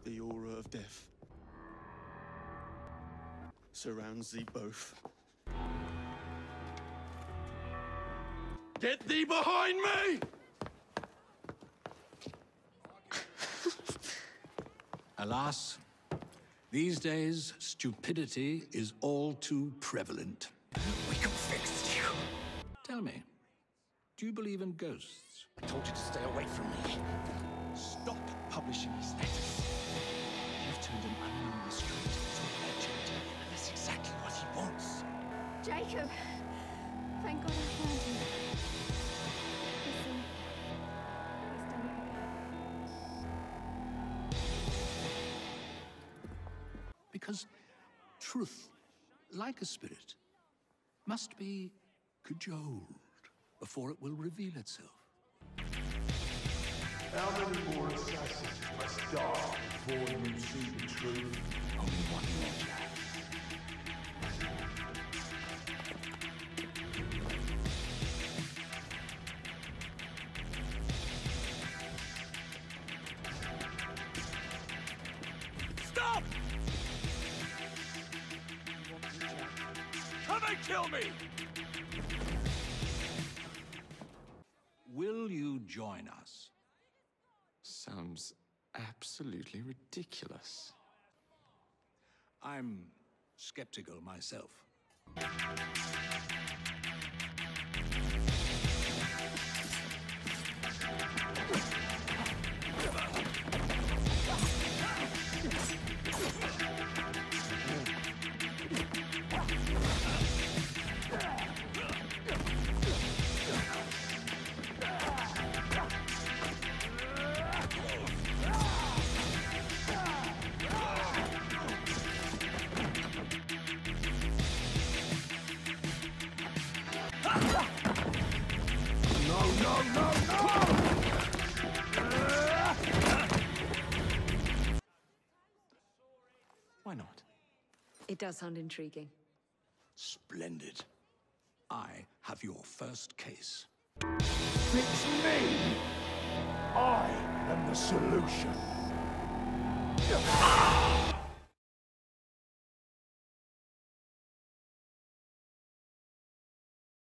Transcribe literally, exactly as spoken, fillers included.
The aura of death surrounds thee both. Get thee behind me! Alas, these days, stupidity is all too prevalent. We can fix you. Tell me, do you believe in ghosts? I told you to stay away from me. Stop publishing these letters. You've turned an unknown mystery into a legend, and that's exactly what he wants. Jacob! Thank God I found you. Listen, he's done it again. Because truth, like a spirit, must be cajoled before it will reveal itself. How many more assassins must die before you see the truth? Only one more chance. Stop! Come and kill me! Will you join us? Sounds absolutely ridiculous. I'm skeptical myself. Why not? It does sound intriguing. Splendid. I have your first case. Fix me! I am the solution.